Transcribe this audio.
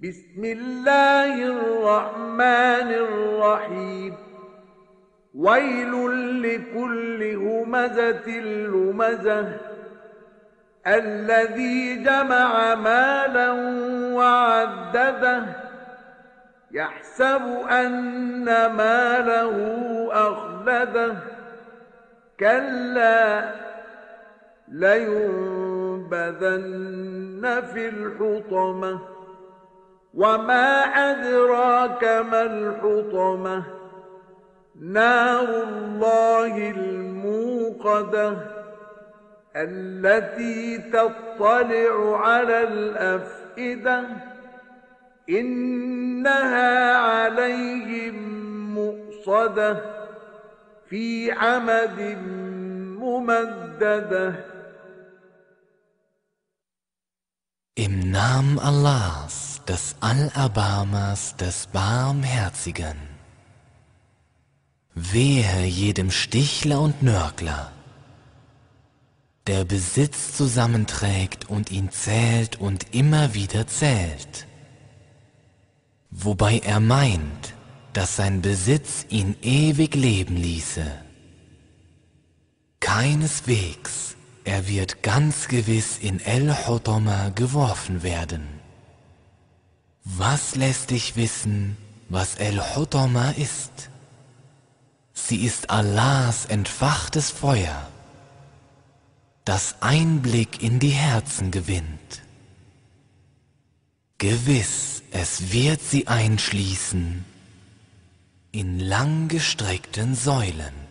بسم الله الرحمن الرحيم ويل لكل همزة لمزة الذي جمع مالا وعدده يحسب أن ماله أخلده كلا لينبذن في الحطمة وما أدراك ما الحطمة نار الله الموقدة التي تطلع على الأفئدة إنها عليهم مؤصدة في عمد ممددة. Im Namen Allahs, des Allerbarmers, des Barmherzigen. Wehe jedem Stichler und Nörgler, der Besitz zusammenträgt und ihn zählt und immer wieder zählt, wobei er meint, dass sein Besitz ihn ewig leben ließe. Keineswegs, er wird ganz gewiss in El-Hutama geworfen werden. Was lässt dich wissen, was El-Hutama ist? Sie ist Allahs entfachtes Feuer, das Einblick in die Herzen gewinnt. Gewiss, es wird sie einschließen in langgestreckten Säulen.